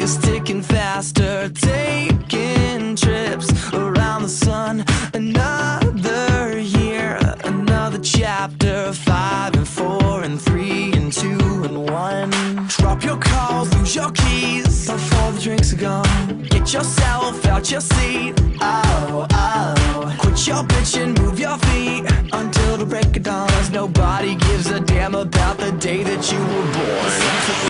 is ticking faster, taking trips around the sun. Another year, another chapter, 5 and 4 and 3 and 2 and 1. Drop your calls, lose your keys before the drinks are gone. Get yourself out your seat, oh, oh. Quit your bitching, move your feet until the break of dawn. 'Cause nobody gives a damn about the day that you were born.